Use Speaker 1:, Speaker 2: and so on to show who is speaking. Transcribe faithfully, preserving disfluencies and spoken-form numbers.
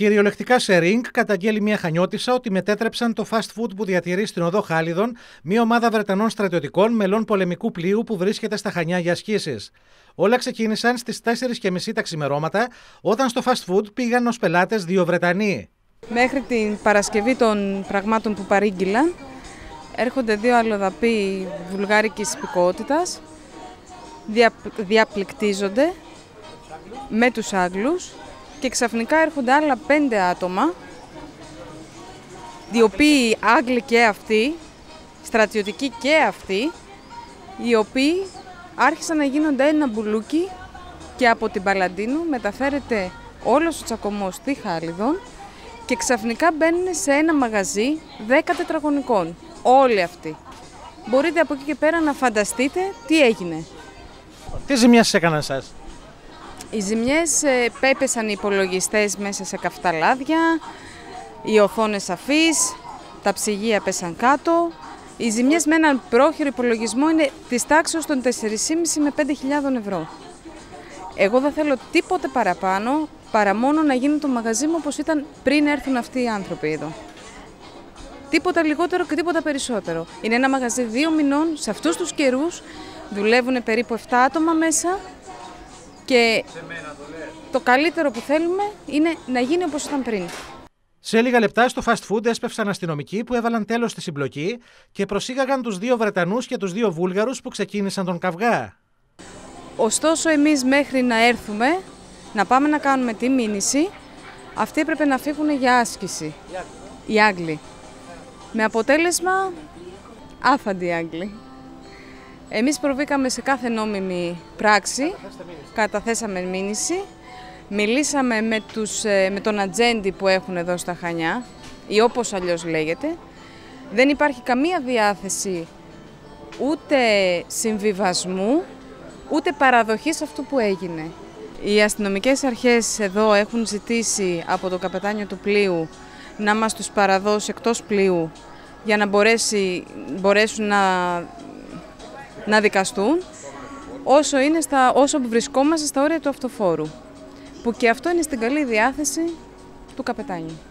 Speaker 1: Κυριολεκτικά σε ριγκ καταγγέλει μια Χανιώτισσα ότι μετέτρεψαν το fast food που διατηρεί στην οδό Χάλιδων μια ομάδα Βρετανών στρατιωτικών μελών πολεμικού πλοίου που βρίσκεται στα Χανιά για ασκήσεις. Όλα ξεκίνησαν στις τέσσερις και μισή τα ξημερώματα, όταν στο fast food πήγαν ως πελάτες δύο Βρετανοί.
Speaker 2: Μέχρι την Παρασκευή των πραγμάτων που παρήγγειλαν, έρχονται δύο αλλοδαποί βουλγάρικης υπηκότητας, δια, διαπληκτίζονται με τους Άγγλους και ξαφνικά έρχονται άλλα πέντε άτομα, οι οποίοι Άγγλοι και αυτοί, στρατιωτικοί και αυτοί, οι οποίοι άρχισαν να γίνονται ένα μπουλούκι και από την Παλαντίνου μεταφέρεται όλος ο τσακωμός στη Χάλιδον και ξαφνικά μπαίνουν σε ένα μαγαζί δέκα τετραγωνικών. Όλοι αυτοί. Μπορείτε από εκεί και πέρα να φανταστείτε τι έγινε.
Speaker 1: Τι ζημιές έκαναν εσάς?
Speaker 2: Οι ζημιές ε, πέπεσαν οι υπολογιστές μέσα σε καυτά λάδια, οι οθόνες αφής, τα ψυγεία πέσαν κάτω. Οι ζημιές με έναν πρόχειρο υπολογισμό είναι της τάξης των τεσσάρων και μισό με πέντε χιλιάδες ευρώ. Εγώ δεν θέλω τίποτε παραπάνω, παρά μόνο να γίνει το μαγαζί μου όπως ήταν πριν έρθουν αυτοί οι άνθρωποι εδώ. Τίποτα λιγότερο και τίποτα περισσότερο. Είναι ένα μαγαζί δύο μηνών, σε αυτούς τους καιρούς δουλεύουν περίπου επτά άτομα μέσα και το καλύτερο που θέλουμε είναι να γίνει όπως ήταν πριν.
Speaker 1: Σε λίγα λεπτά στο fast food έσπευσαν αστυνομικοί που έβαλαν τέλος στη συμπλοκή και προσήγαγαν τους δύο Βρετανούς και τους δύο Βούλγαρους που ξεκίνησαν τον καυγά.
Speaker 2: Ωστόσο, εμείς μέχρι να έρθουμε, να πάμε να κάνουμε τη μήνυση, αυτοί έπρεπε να φύγουν για άσκηση, οι Άγγλοι. Με αποτέλεσμα, άφαντοι οι Άγγλοι. Εμείς προβήκαμε σε κάθε νόμιμη πράξη, καταθέσαμε μήνυση, μιλήσαμε με, τους, με τον ατζέντη που έχουν εδώ στα Χανιά, ή όπως αλλιώς λέγεται. Δεν υπάρχει καμία διάθεση ούτε συμβιβασμού, ούτε παραδοχής αυτού που έγινε. Οι αστυνομικές αρχές εδώ έχουν ζητήσει από το καπετάνιο του πλοίου να μας τους παραδώσει εκτός πλοίου για να μπορέσει, μπορέσουν να, να δικαστούν όσο, είναι στα, όσο βρισκόμαστε στα όρια του αυτοφόρου, που και αυτό είναι στην καλή διάθεση του καπετάνιου.